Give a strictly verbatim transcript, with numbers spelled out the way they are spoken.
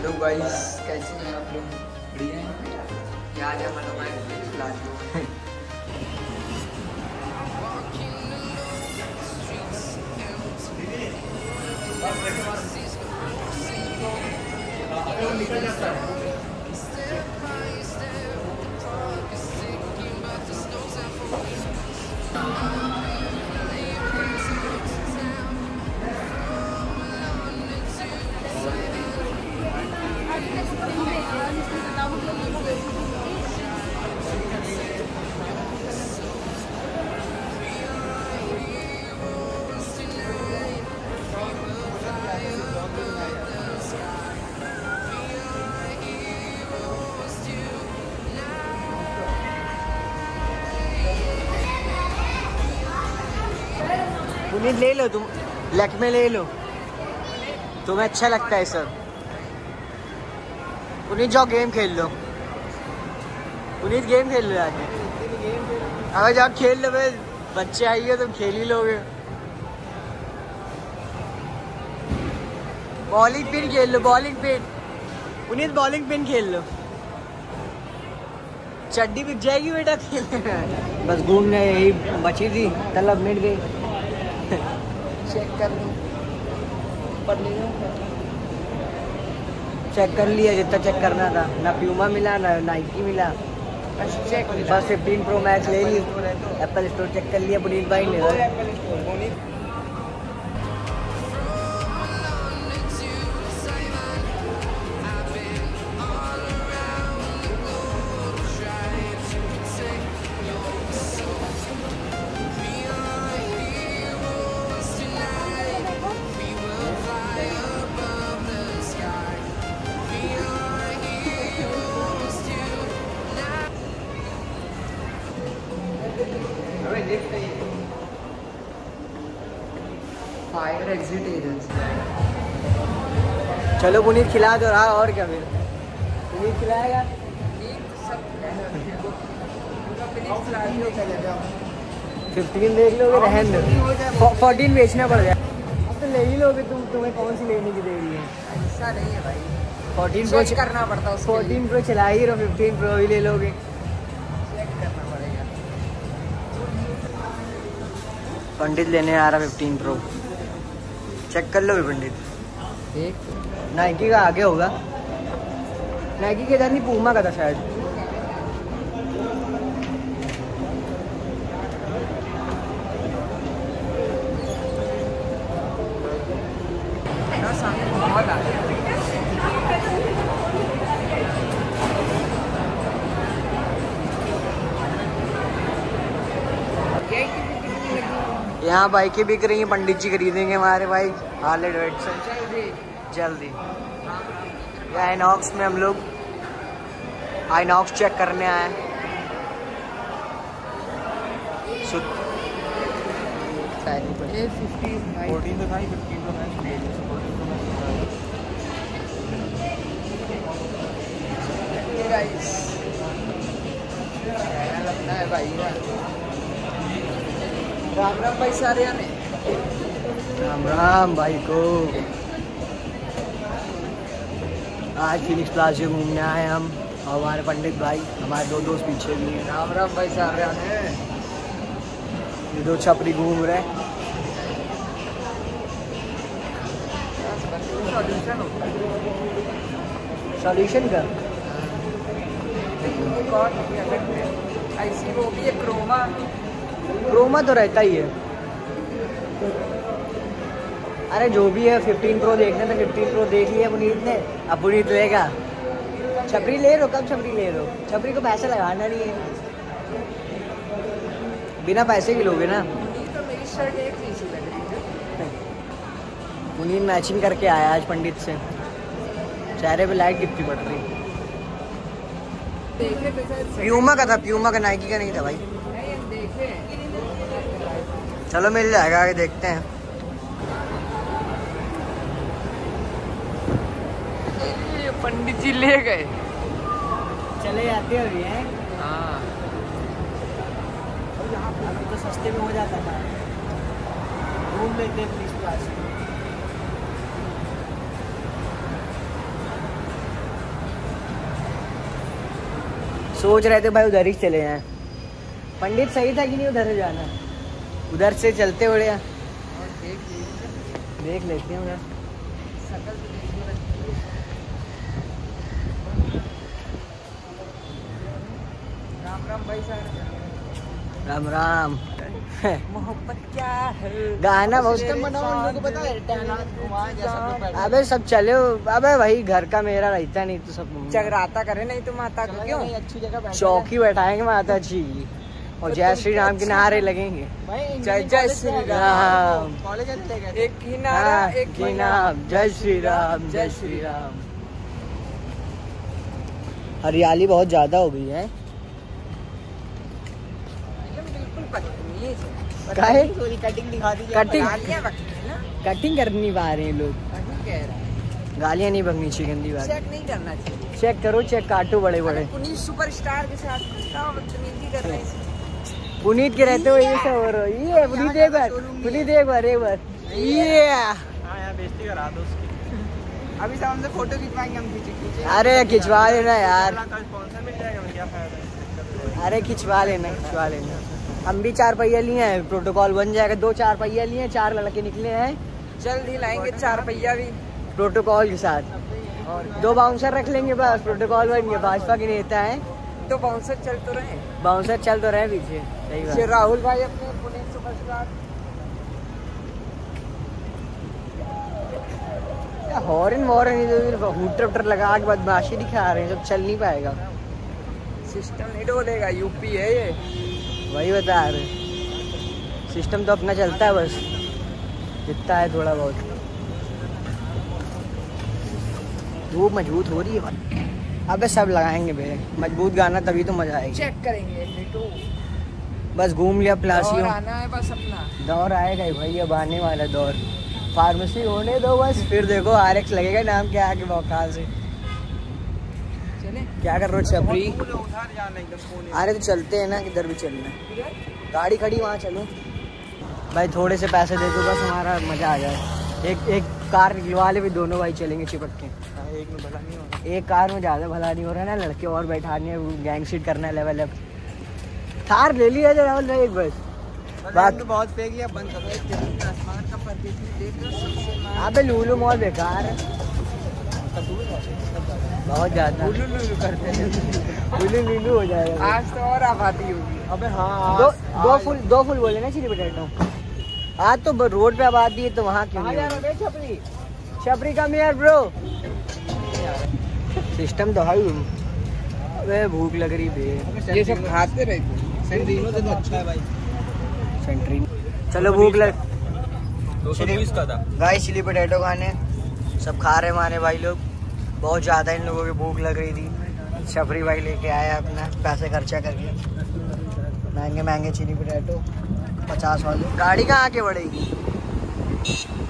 Hello guys, कैसे हैं आप लोग? बढ़िया हैं? क्या आज हम हमारे क्लास में निकल जाता है। पुनीत ले लो, तुम लेक में ले लो, तुम्हें अच्छा लगता है सर। पुनीत जाओ गेम खेल लो, पुनीत गेम खेल लो जाके। अगर जाओ खेल लो, भाई बच्चे आइए तुम खेल ही लोगे। बॉलिंग पिन खेल लो, bowling pin. Puneet bowling pin खेल लो, चड्डी बिक जाएगी बेटा खेलने। बस घूमने यही बची थी, तलब मिट गई। चेक कर लो, पर ले लो। चेक कर लिया जितना चेक करना था, ना प्यूमा मिला ना नाइकी मिला। बस चेक बस फिफ्टीन प्रो मैक्स ले ली, एप्पल स्टोर चेक कर लिया पुनीत भाई ने। Fire exit agency. चलो पुनीत खिला दो रहा, और क्या फिर पुनीत खिलाएगा। फिफ्टीन देख लोगे, रहन दो, फोर्टीन बेचना पड़ जाए। अब तो ले ही लोगे तुम, तुम्हें कौन सी लेने की देरी है। ऐसा नहीं है भाई, फोर्टीन प्रो चेक करना पड़ता है। फोर्टीन प्रो चला ही रहो, फिफ्टीन प्रो भी ले लोगे। चेक करना पड़ेगा। पंडित लेने आ रहा फिफ्टीन प्रो, चेक कर लो भी पंडित। एक नाइकी का आगे होगा, नाइकी के इधर नहीं, पूमा का था शायद। सामने बहुत आ गया। यहाँ बाइकें बिक रही हैं, पंडित जी खरीदेंगे हमारे भाई हार्ले डेविडसन जल्दी। आइनॉक्स में हम लोग आइनॉक्स चेक करने आए। लगता है भाई ना। राम राम भाई सारे आने। राम राम भाई को। आज फिनिक्स प्लाजा घूमने आए हम और हमारे पंडित भाई, हमारे दो दोस्त पीछे भी हैं। राम राम भाई सारे आने। ये दो छपरी घूम रहे हैं। सॉल्यूशन होता है, सॉल्यूशन का एक और ऐसी वो भी है क्रोमा। क्रोमा तो रहता ही है। अरे जो भी है, फिफ्टीन प्रो देखना था, फिफ्टीन प्रो देख लिया पुनीत ने, अब पुनीत लेगा। छपरी ले लो, कब छपरी ले लो, छपरी को पैसा लगाना नहीं है, बिना पैसे की लोगे ना। तो मेरी शर्ट एक जैसी लग रही है। पुनीत मैचिंग करके आया आज पंडित से, चेहरे पे लाइट कितनी पड़ रही। देखे प्यूमा का था, प्यूमा का, नाइकी का नहीं था भाई। देखे चलो मिल जाएगा, आगे देखते हैं। पंडित जी ले गए, चले जाते अभी हैं। हाँ अभी तो सस्ते में हो जाता था, घूम लेते हैं पुलिस पास। सोच रहे थे भाई उधर ही चले जाएं। पंडित सही था कि नहीं उधर से जाना, उधर से चलते बढ़िया और देख लीजिए, देख लेते हैं उधर। शकल तो देखने लगती है। राम राम भाई साहब। राम राम। मोहब्बत क्या है गाना बहुत पता है। अबे सब चले, अबे भाई घर का मेरा रहता नहीं तो सब जगराता करे नहीं तो माता को क्यों अच्छी जगह चौकी बैठाएंगे माता जी और जय श्री राम के नारे लगेंगे। जय जय श्री राम। एक ही नारा, हाँ, एक की ही नाम जय श्री राम जय श्री राम। हरियाली बहुत ज्यादा हो गई है। बिल्कुल बदतमीज है। काहे? थोड़ी कटिंग दिखा दीजिए। कटिंग? गालियां बकती है ना। कटिंग कर नहीं पा रहे हैं लोग, वही कह रहा है। गालियां नहीं बकनी चाहिए, गंदी बात। चेक नहीं करना चाहिए। चेक करो, चेक काटो बड़े बड़े। पुनीत सुपरस्टार के साथ क्या बदतमीजी कर रहे हैं। पुनीत के रहते हो ये सब हो रहा है। ये पुनीत एक बार, पुनीत एक बार एक बार ये हाँ यार बेइज्जती करा दो उसकी। अभी सब हमसे फोटो खिंचवाएंगे, हम खींचे खींचे। अरे खिंचवा लेना यार, स्पॉन्सर मिल जाएगा, क्या फायदा। अरे खिंचवा लेना खिंचवा लेना। हम भी चार पहिया लिए हैं, प्रोटोकॉल बन जाएगा। दो चार पहिया लिए हैं, चार लड़के निकले हैं, जल्द ही लाएंगे चार पहिया भी प्रोटोकॉल के साथ। और दो बाउंसर रख लेंगे बस, प्रोटोकॉल बन गया। भाजपा के नेता है तो बाउंसर चल तो रहे। बाउंसर चल तो रहे पीछे। सही बात। ये राहुल भाई अपने Puneet superstar. Horn warn hooter hooter लगा के बदमाशी दिखा रहे हैं, सब चल नहीं पाएगा। सिस्टम नहीं डोलेगा, यूपी है ये। वही बता रहे, सिस्टम तो अपना चलता है बस, दिखता है थोड़ा बहुत। धूप मजबूत हो रही है भाई। अबे सब लगाएंगे बे, मजबूत गाना तभी तो मजा आएगी। चेक करेंगे मिठू। बस घूम लिया प्लासियो, और आना है बस अपना। दौर आएगा ही भाई, अब आने वाला दौर। फार्मेसी होने दो बस, फिर देखो आर एक्स लगेगा नाम के आगे बौकाल से। चले क्या कर रहे हो छपरी? अरे तो चलते हैं ना, किधर भी चलना है। गाड़ी खड़ी वहाँ चलो भाई, थोड़े से पैसे दे दो बस, हमारा मजा आ जाए। एक एक कार निकलवा ले भी, दोनों भाई चलेंगे चिपक के। एक में भला नहीं होगा, एक कार में ज्यादा भला नहीं हो रहा है ना, लड़के और बैठाने हैं, गैंग शीट करना है लेवल अप। थार ले लिया राहुल भाई एक बस। बात तो बहुत फेंक है, बंद करो। एक आसमान का परदेसी देख लो सबसे। अबे लूलू मॉल बेकार है बहुत ज्यादा, लुलु लुलु करते हैं। लूलू लूलू हो जाएगा। आज तो और आबादी होगी। अबे हाँ, दो दो फुल दो फुल बोले ना चिली पोटैटो। आज तो रोड पे आबादी है तो वहाँ क्यों नहीं होगी? छपरी छपरी का मेयर ब्रो, सिस्टम तो है। अबे भूख लग रही बे, ये सब खाते रहते। सेंट्रीनो तो अच्छा है भाई। सेंट्री चलो भूख लग। दो सौ बीस का था गाइस चिली पोटैटो खाने सब खा रहे हमारे भाई लोग, बहुत ज़्यादा इन लोगों की भूख लग रही थी। छपरी भाई लेके आया अपना पैसे खर्चा करके, महंगे महंगे चिली पोटैटो पचास वाले। गाड़ी कहाँ आके बढ़ेगी?